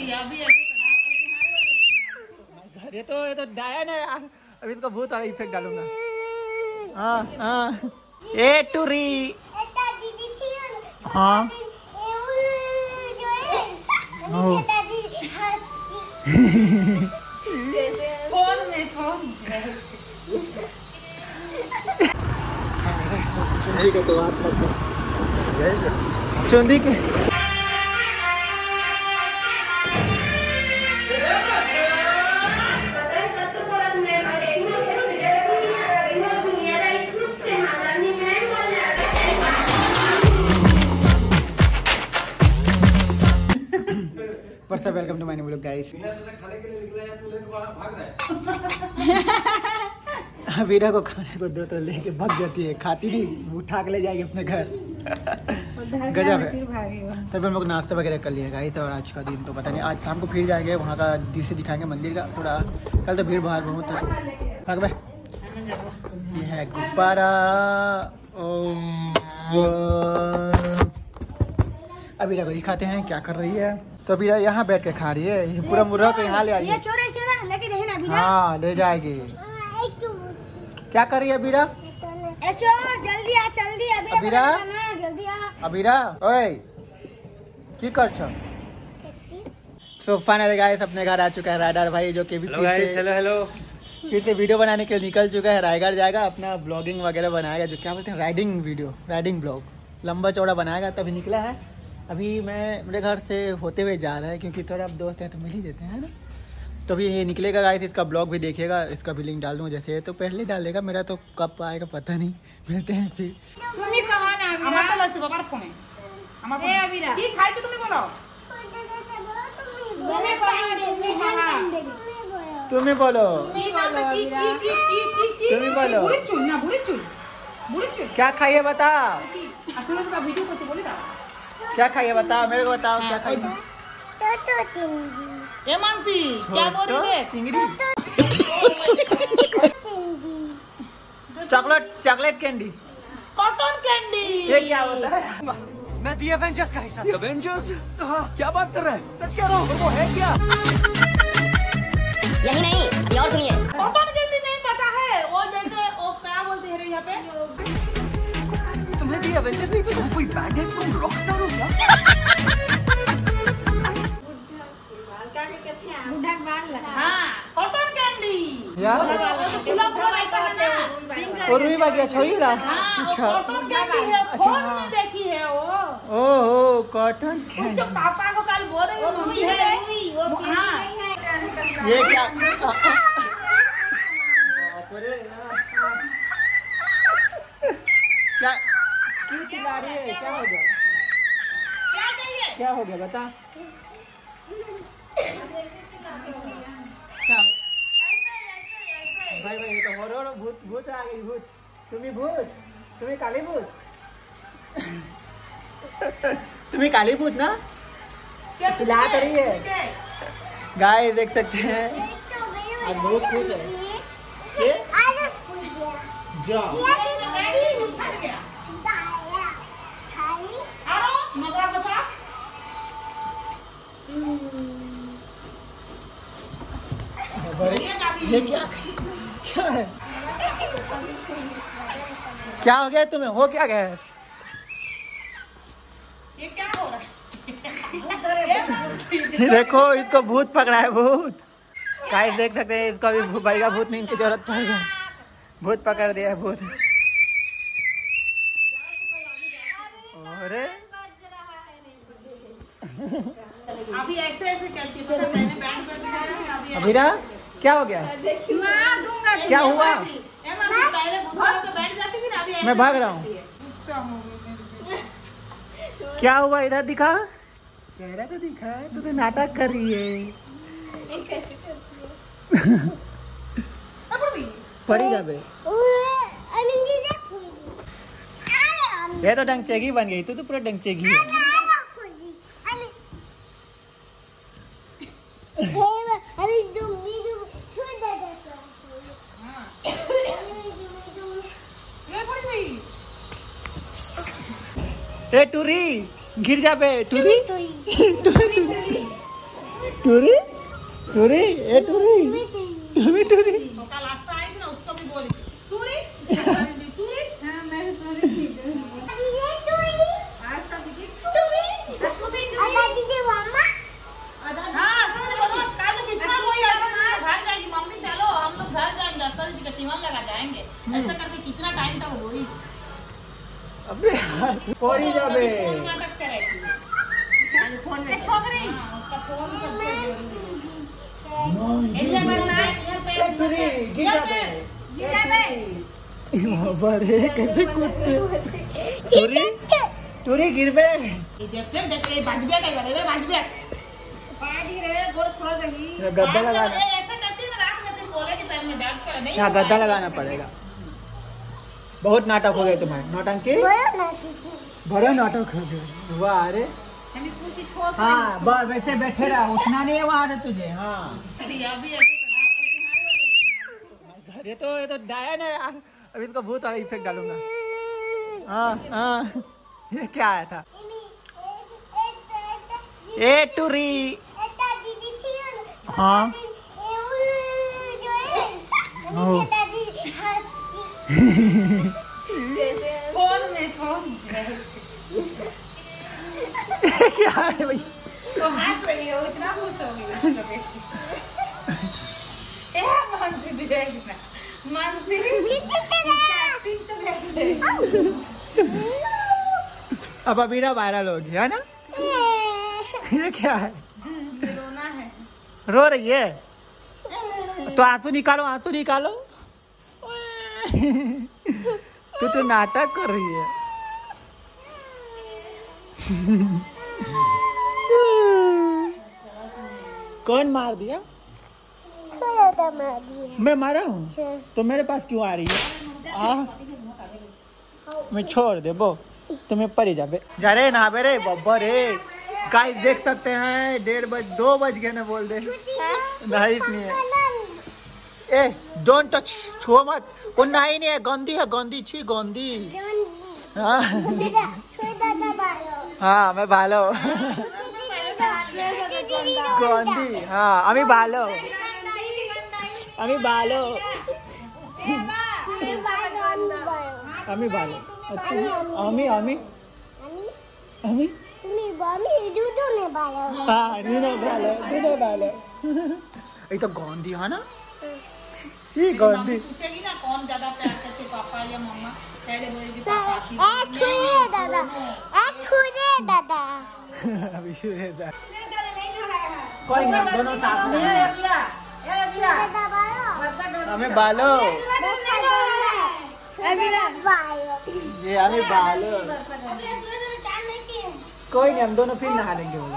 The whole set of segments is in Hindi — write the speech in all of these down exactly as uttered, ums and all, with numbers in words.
ये तो ये तो डायन है यार, अभी इसको भूत वाला इफेक्ट डालूंगा। हाँ हाँ ए टूरी हाँ फोन में फोन चुंदी के तो बात मत चुंदी के First of all, welcome to my new vlog, guys. वीरा को खाने को दो तो लेके भाग जाती है, खाती नहीं, उठा के ले जाएगी अपने घर। गजब है। तब हम लोग नाश्ता वगैरह कर लिए गाइस, और आज का दिन तो पता नहीं, आज शाम को फिर जाएंगे वहाँ का दृश्य दिखाएंगे मंदिर का थोड़ा। कल तो भीड़ भाड़ बहुत है। भाग भाई, ये है गुब्बारा। अभी रगड़ी खाते हैं, क्या कर रही है? तो अभी यहाँ बैठ के खा रही है, ये पूरा मुर्गा को यहाँ ले आई है। हाँ ले जाएगी। क्या कर रही है अबीरा? जल्दी आ, जल्दी अबीरा, जल्दी आ। अबीरा ओए की कर छ? सो फाइनली गाइस अपने घर आ चुका है राइडर भाई, जो कि हेलो गाइस, हेलो हेलो फिर से वीडियो बनाने के लिए निकल चुका है। रायगढ़ जाएगा, अपना ब्लॉगिंग वगैरह बनाएगा, जो क्या बोलते हैं राइडिंग वीडियो, राइडिंग ब्लॉग लंबा चौड़ा बनाएगा। तभी निकला है। अभी मैं मेरे घर से होते हुए जा रहा है, क्योंकि थोड़ा आप दोस्त हैं तो मिल ही देते हैं ना। तो अभी ये निकलेगा गाइस, इसका ब्लॉग भी देखिएगा, इसका भी लिंक डाल दूँगा जैसे है, तो पहले डाल देगा, मेरा तो कब आएगा पता नहीं। मिलते हैं फिर। তুমি কহা না আমার তো লাগছে বাবার ফোনে আমার ফোনে। এ আবিরা কি খাইছো তুমি বলো? তুমি কহা তুমি কহা তুমি বলো তুমি বলো কি কি কি কি কি কি তুমি বলো। বুড়ি চুল না বুড়ি চুল বুড়ি চুল क्या खाइए बता, আসলে তো ভিডিও করতে বলি দাও। क्या खाइए बता, मेरे को बताओ क्या खाइए। ए मानसी क्या बोल रही है? चिंगड़ी chocolate chocolate candy cotton candy. ये क्या होता है? मैं दी एवेंजर्स का हिस्सा। एवेंजर्स? हाँ, क्या बात कर रहा है? सच कह रहा हूँ, वो है क्या? यही नहीं, अभी और सुनिए। कॉटन कैंडी नहीं पता है? वो जैसे वो क्या बोलते हैं रे यहाँ पे? तुम्हें दी एवेंजर्स नहीं पता? कोई बैंड है? तुम रॉकस्टार हो क्या? हाँ कॉटन कैंडी यार खुला खुला रहता है ना। और भी बाकी अच्छा ही रहा। हाँ, अच्छा कॉटन कैंडी है, अच्छा, फोन हाँ। में देखी है वो। ओहो कॉटन उसके कैंडी, पापा को कल बोल रही हूँ मूवी है। हाँ ये क्या? क्या क्यों चिल्ला रही है? क्या हो गया? क्या चाहिए? क्या हो गया बता। क्या भाई भाई, ये तो हॉरर भूत भूत आ गई, भूत। तुम्ही भूत, तुम्ही काली भूत, तुम्ही काली भूत ना? चिल्ला तो रही है। गाय देख सकते हैं आज बहुत खुश है। ये जा ये क्या क्या है? क्या हो गया तुम्हें? हो क्या गया? ये क्या हो रहा है? देखो इसको भूत पकड़ा है, भूत। गाइस देख सकते हैं, इसको अभी बढ़िया भूत नींद की जरूरत पड़ गई, भूत पकड़ दिया है भूत। अरे अभी ऐसे ऐसे करती है, तो मैंने बैंड कर दिया है। अभी अबीरा क्या हो गया? मार दूंगा। क्या हुआ? ए मासी पहले गुस्सा होकर बैठ जाती थी ना, अभी ऐसे मैं भाग रहा हूँ। गुस्सा हो गई। क्या हुआ? इधर दिखा, चेहरा तो दिखा। तू तो नाटक कर रही है। पड़ी जाबे, ये तो डंगचेगी बन गई। तू तो पूरा डंगचेगी है। ए टूरी गिर जा बे, टूरी टूरी टूरी ए टूरी टूरी टूरी का लास्ट आएगी ना उसको भी बोली टूरी टूरी हां मैं सॉरी थी ये टूरी आज तक दिखी टूरी टूरी अदा दीदी मम्मा हां सब बोलो काल कितना कोई घर जाएगी मम्मी चलो हम लोग घर जाएंगे अस्तर जी का टीवन लगा जाएंगे ऐसा करके कितना टाइम तक रोई अबे कोरी जाबे नाटक करेगी फोन में छोकरी हां उसका फोन सबसे जरूरी ऐसे बनना है यहां पे टूरी गिर जाबे गिर जाबे बड़े कैसे कूदते टूरी टूरी गिरबे देखते देखते बाजबिया का वाले बाजबिया पानी रे गोड़ छोड़ दही गद्दा लगा ऐसा करती ना रात में फिर बोले कि टाइम में बैठ कर नहीं यहाँ गद्दा लगाना पड़ेगा। बहुत नाटक हो गए तुम्हारे नौटंकी बड़ा नाटक हो गया वाह अरे हमें पूछी छोड़ हाँ बस वैसे बैठे रहा उठना नहीं है वहाँ से तुझे हाँ अभी ऐसे ये तो ये तो डायन है यार अभी इसको भूत वाला इफेक्ट डालूंगा। हाँ हाँ ये क्या आया था ए टूरी हाँ फोन में फोन क्या है भाई तो हाथ लगी हो इतना खुश हो गई उसको देख के ए मानसी देख ना मानसी एक्टिंग तो देख ले अब अबीरा वायरल हो गया है ना ये क्या है रोना है रो रही है तो आंसू निकालो आंसू निकालो तू तो नाटक कर रही है कौन मार दिया मैं मारा हूँ तो मेरे पास क्यों आ रही है आ मैं छोड़ दे बो तुम्हें परी जाबे जा रे नहाबे रे बब्बर रे गाइस देख सकते हैं डेढ़ बज दो बज गए ना बोल दे नहीं नहीं है ए डोंट टच छुओ मत वो नहीं नहीं है गंदी है गंदी छी गंदी हाँ हाँ मैं भालो गंदी हाँ अमी भालो अमी भालो अमी भालो अमी अमी अमी हाँ दोनों भालो दोनों भालो ये तो गंदी है ना ये गंदी पूछेगी ना कौन ज्यादा प्यार करते पापा या मम्मा पहले बोलेगी पापा दादा अभी शुरू है कोई ना दोनों साथ में हमें बालो ये हमें बालो कोई नहीं हम दोनों फिर नहा लेंगे बोलो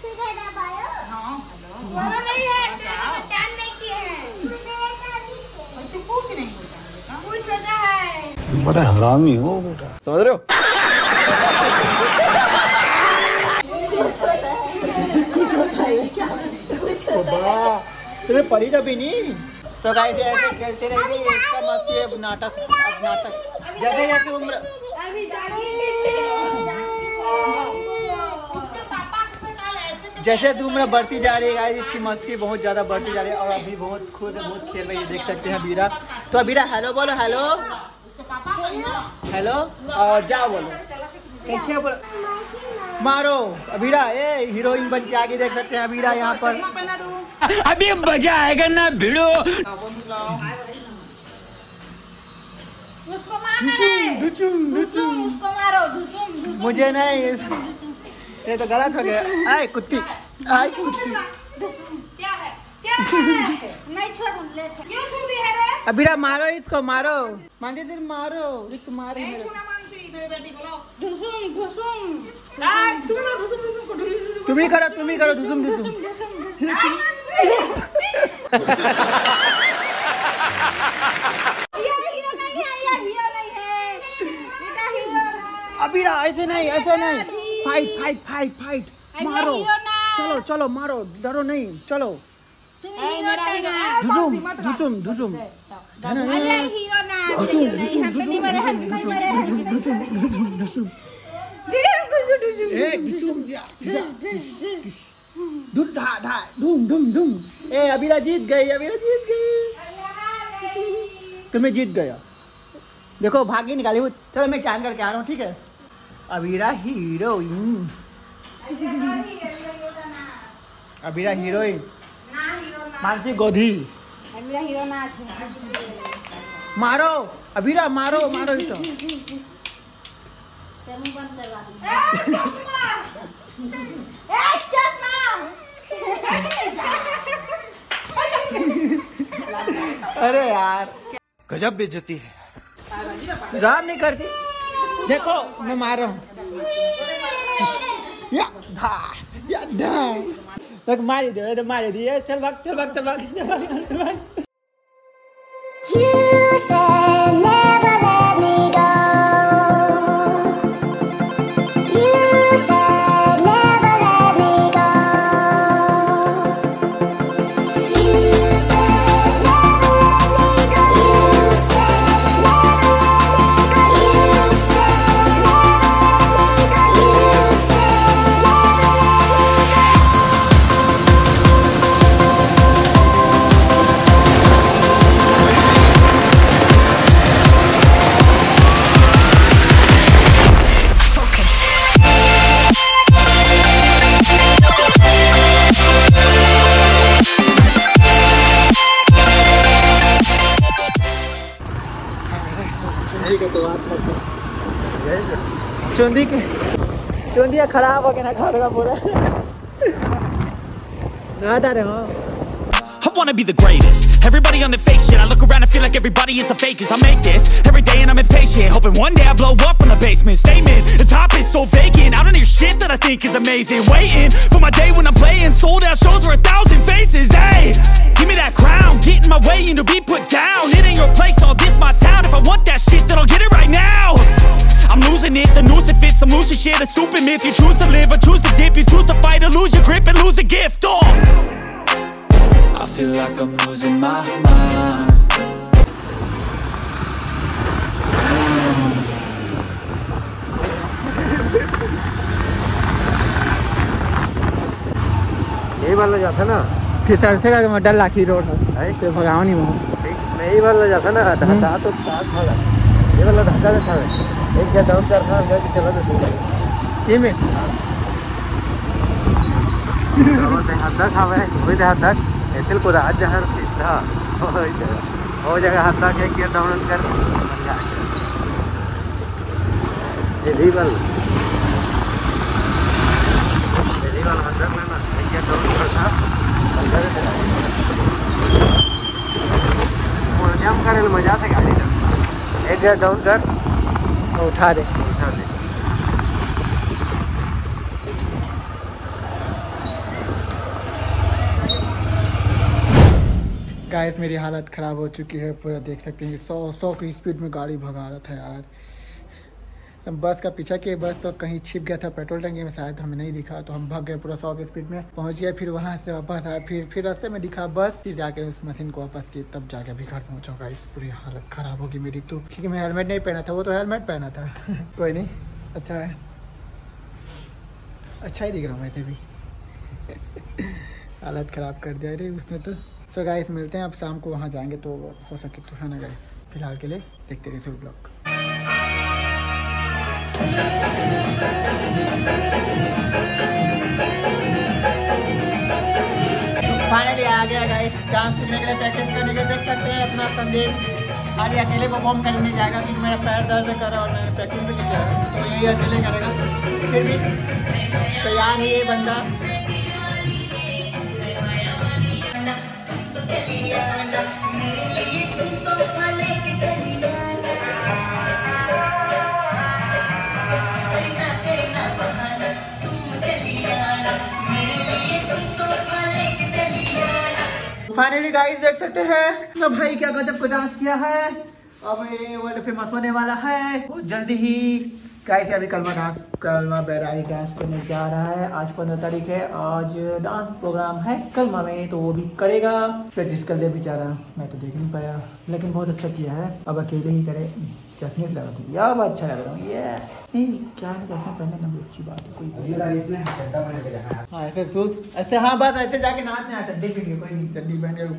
बड़ा हरामी हो बेटा समझ रहे हो कुछ होता है क्या तुम्हें परी तो भी नहीं तो गाइस ऐसे खेलते रहेंगे इसका मस्ती है नाटक अब नाटक जैसे जैसे उम्र जैसे उम्र बढ़ती जा रही है गाइस इसकी मस्ती बहुत ज्यादा बढ़ती जा रही है और अभी बहुत खुश है बहुत खेल रही है देख सकते हैं बीरा तो बीरा हेलो बोलो हेलो हेलो और जाओ बोलो कैसे बोलो मारो अबीरा ए हीरोइन बन के आगे देख सकते हैं अबीरा यहाँ पर अभी मजा आएगा ना भिड़ो उसको मारना है दुचुम दुचुम उसको मारो दुसुम दुसुम मुझे नहीं ये तो गलत हो गया आए कुत्ती आए कुत्ती क्या है क्या है नहीं छोड़ ले क्यों छू दी है रे अबीरा मारो इसको मारो मानती दिल मारो ये तुम्हारी नहीं मेरे छूना मानती मेरे बेटी को लाओ दुसुम दुसुम आ तुम ना दुसुम दुसुम को तुम ही करो तुम ही करो दुसुम दुसुम अबीरा ऐसे नहीं ऐसे नहीं फाइट फाइट फाइट फाइट मारो चलो चलो मारो डरो नहीं चलो दुसुम दुसुम दुसुम धुम धा धा धूम धूम धूम। ए अबीरा जीत गई, अबीरा जीत गई, तुम्हें जीत गया। देखो भागी निकाली हूँ। चलो मैं चांद करके आ रहा हूँ, ठीक है। Abira heroine, Abira heroine Mansi Godhi. मारो अबीरा, मारो मारो ही तो। अरे यार गजब बेइज्जती है। राम नहीं करती। देखो मैं मार रहा हूँ। या धा या धा तक मारी दे, तो मारी दिए। चल भाग चल भाग चल भाग चल भाग, चल भाग। You said never let me go. You said never let me go. You said never let me go. You said never let me go. You said never let me go. You said never चुंदी के चुंदिया खराब हो गया ना, खा रहा पूरा। आ रहे हो। I wanna be the greatest. Everybody on the fake shit. I look around and feel like everybody is the fakest. I make this every day and I'm impatient, hoping one day I blow up from the basement. Statement, the top is so vacant. I don't hear shit that I think is amazing. Waiting for my day when I'm playing sold out shows for a thousand faces. Hey, give me that crown, get in my way and to be put down. It ain't your place, no, this my town. If I want that shit, then I'll get it right now. I'm losing it, the noose it fits. I'm losing shit, a stupid myth. You choose to live or choose to dip. You choose to fight or lose your grip and lose a gift. Oh, I feel like I'm losing my mind. यही वाला जाता ना, फिर चलते का मैं डर लाखी रोड है तो भगाओ नहीं वो। मैं यही वाला जाता ना, ढाका तो साथ भागा। ये वाला ढाका था, एक या डाउन कर था, मैं चला तो ये में हाथ तक हमें कोई हाथ तक ऐसे को राज जहर था वो जगह हाथ तक एक या डाउन कर ये भी वाला ये वाला हाथ तक लेना एक या डाउन कर था और जंप करने में मजा आता गाड़ी का। एक या डाउन कर उठा दे उठा दे। गाइस मेरी हालत ख़राब हो चुकी है पूरा, देख सकते हैं सौ सौ की स्पीड में गाड़ी भगा रहा था यार। बस का पीछा किए, बस तो कहीं छिप गया था पेट्रोल टंकी में, शायद हमें नहीं दिखा तो हम भाग गए पूरा सौ की स्पीड में, पहुंच गए। फिर वहां से वापस आया, फिर फिर रास्ते में दिखा बस, फिर जाके उस मशीन को वापस की, तब जाके अभी घर पहुँचा। गाइस पूरी हालत ख़राब होगी मेरी तो, क्योंकि मैं हेलमेट नहीं पहना था, वो तो हेलमेट पहना था। कोई नहीं, अच्छा है, अच्छा ही दिख रहा हूँ वैसे भी। हालत ख़राब कर दिया रे उसने तो। सो गाइस मिलते हैं अब शाम को, वहाँ जाएंगे तो हो सके तो, है ना गाइस। फिलहाल के लिए देखते रहिए फुल ब्लॉग। फाइनली आ गया गाइस डांस सीखने के लिए, प्रैक्टिस करने के लिए। देख सकते हैं अपना संदेश आगे अकेले परफॉर्म करने जाएगा, क्योंकि मेरा पैर दर्द कर रहा है और मैंने प्रैक्टिस भी नहीं किया है, तो यही अकेले करेगा। फिर भी तैयार है ये बंदा। फाइनली गाइस देख सकते हैं तो भाई क्या गजब को डांस किया है। अब ये वर्ल्ड फेमस होने वाला है बहुत जल्दी ही। गाइस अभी कलमा डांस कलमा बैराई डांस करने जा रहा है। आज पंद्रह तारीख है, आज डांस प्रोग्राम है कलमा में, तो वो भी करेगा। प्रैक्टिस कर ले बेचारा, मैं तो देख नहीं पाया, लेकिन बहुत अच्छा किया है। अब अकेले ही करे। चश्मे लगा दूँ यार, अब अच्छा लग रहा हूँ ये। नहीं क्या है, चश्मा पहनना ना भी अच्छी बात है, कोई हाँ ऐसे शूज ऐसे, हाँ बस ऐसे जाके नाचने आ, चड्डी पहन के कोई नहीं, चड्डी पहन के।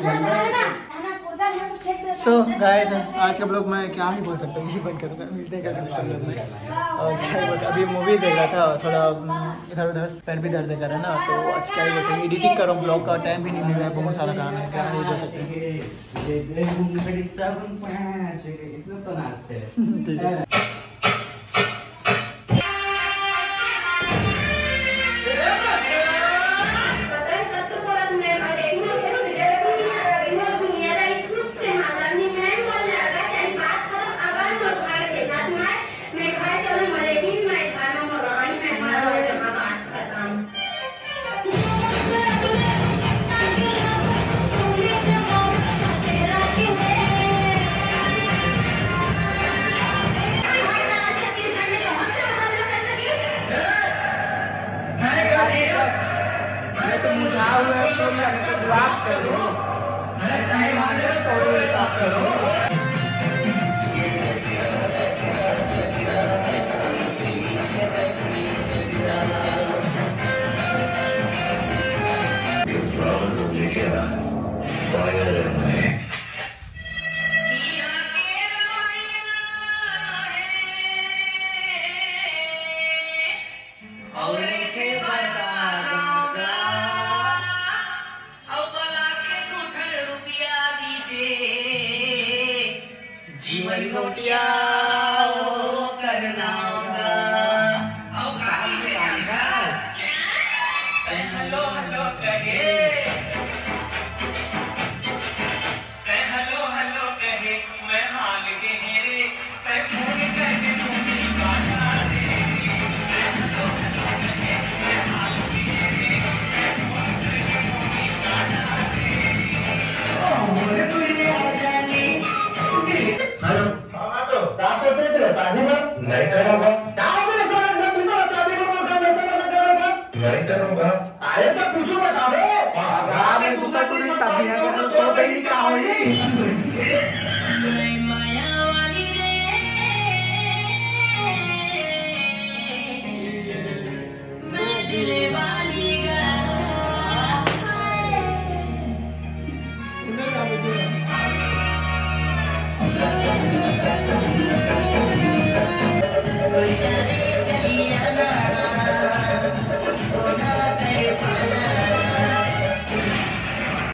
सो गाइस आज का ब्लॉग मैं क्या ही बोल सकता हूँ, यही बंद करूँगा, मिलते हैं कल नेक्स्ट ब्लॉग में। और क्या ही बोलते, अभी मूवी देख रहा था, थोड़ा इधर उधर पैर भी दर्द कर रहा है ना, तो आज क्या ही बोलते हैं, एडिटिंग करो, ब्लॉग का टाइम भी नहीं मिल रहा है, बहुत सारा काम है, क्या ही बोल सकते हैं। ठीक है अरे तो पूछो बता दो दूसरा तो शादी है तो पहली क्या हुई Thank you.